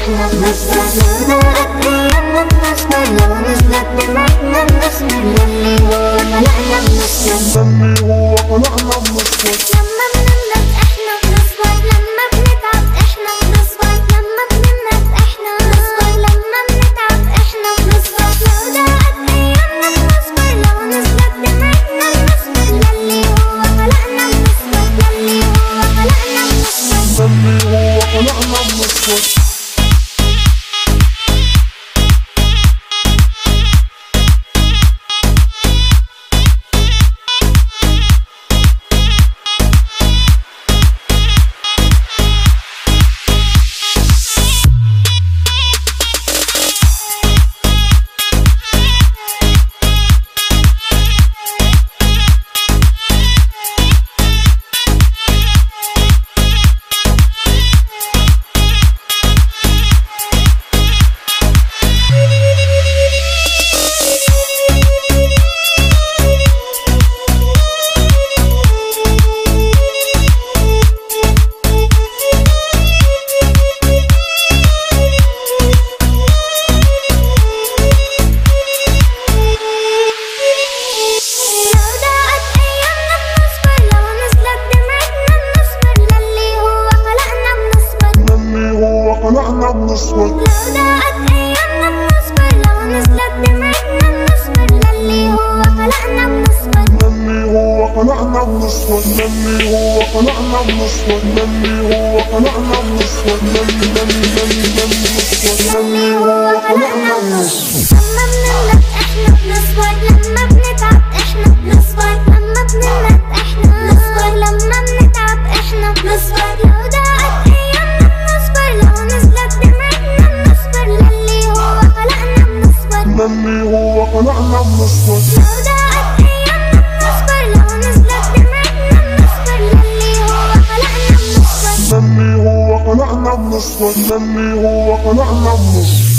احنا بنصبر لو ضاقت ايامنا بنصبر لو نزلت دمعتنا بنصبر للي هو خلقنا بنصبر للي هو خلقنا بنصبر لما بنملك احنا بنصبر لما بنتعب احنا بنصبر لما بنملك احنا بنصبر لما بنتعب احنا بنصبر لو ضاقت ايامنا بنصبر لو نزلت دمعتنا بنصبر للي هو خلقنا بنصبر للي هو خلقنا بنصبر للي هو خلقنا بنصبر خلقنا بنصبر لو ضاقت ايامنا بنصبر لو نزلت دمعتنا بنصبر للي هو خلقنا بنصبر للي هو خلقنا بنصبر للي هو خلقنا بنصبر للي هو خلقنا بنصبر للي هو خلقنا بنصبر لما بنملك احنا بنصبر لما بنتعب احنا بنصبر لما بنملك احنا بنصبر لما بنتعب احنا بنصبر لو ضاقت ايامنا بنصبر لو نزلت دمعتنا بنصبر للي هو خلقنا بنصبر للي هو خلقنا بنصبر لو ضاقت ايامنا بنصبر لو نزلت دمعتنا بنصبر للي هو خلقنا بنصبر للي هو خلقنا بنصبر للي هو خلقنا بنصبر